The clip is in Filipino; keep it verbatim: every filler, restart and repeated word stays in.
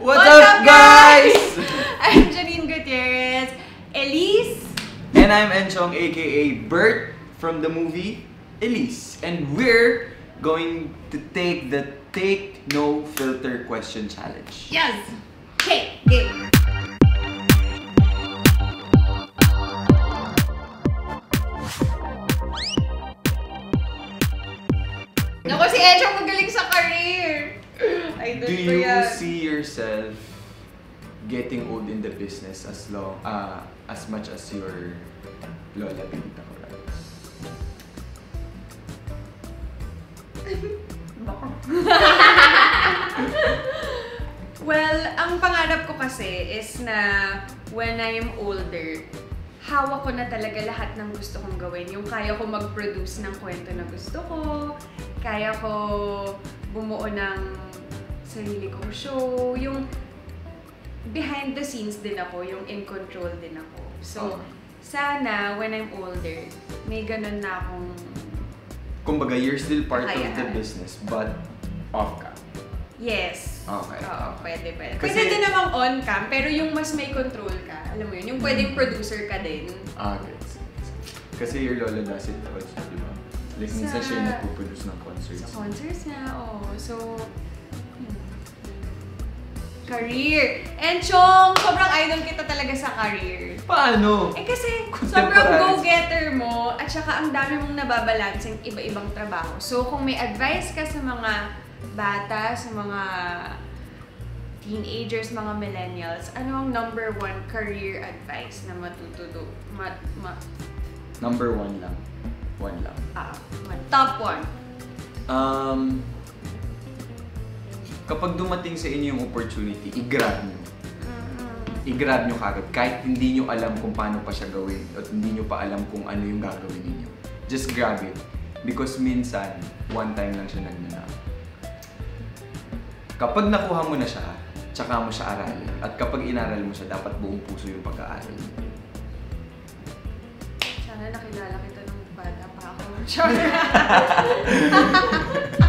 What's, What's up, up, guys? I'm Janine Gutierrez, Elise, and I'm Enchong, aka Bert from the movie Elise, and we're going to take the Take No Filter Question Challenge. Yes! Okay, game! Naku, si Enchong magaling sa career! Idol Do ko you yan. see yourself getting old in the business as long, uh, as much as your lola Tita Coraz? Well, ang pangarap ko kasi is na when I'm older, hawak ko na talaga lahat ng gusto kong gawin. Yung kaya ko mag-produce ng kwento na gusto ko, kaya ko bumuo ng sarili kong show, yung behind the scenes din ako, yung in control din ako. So, oh. Sana when I'm older, may ganun na akong... Kumbaga, you're still part Kaya. of the business, but off-cam. Yes. Okay. Oo, pwede, pwede. Kasi, pwede din namang on-cam, pero yung mas may control ka, alam mo yun, yung pwedeng producer ka din. Ah, gets. Kasi your lola does it also, di ba? Like, Sa, minsan siya yung nagpuproduce ng concerts. Sa concerts niya, oo. Oh. So, hmm. Career! Enchong, sobrang idol kita talaga sa career. Paano? Eh kasi, sobrang go-getter mo, at saka ang dami mong nababalansing iba-ibang trabaho. So, kung may advice ka sa mga bata, sa mga teenagers, mga millennials, ano ang number one career advice na matututo? Ma, ma, number one lang. One lang. Ah, top one. Um, kapag dumating sa inyo yung opportunity, i-grab nyo. Mm-hmm. I-grab nyo kagad. Kahit hindi nyo alam kung paano pa siya gawin at hindi nyo pa alam kung ano yung gagawin niyo. Just grab it. Because minsan, one time lang siya nagnanap. Kapag nakuha mo na siya, tsaka mo siya aralin. At kapag inaral mo siya, dapat buong puso yung pag-aaral. Sana nakilala kita nung bata pa ako.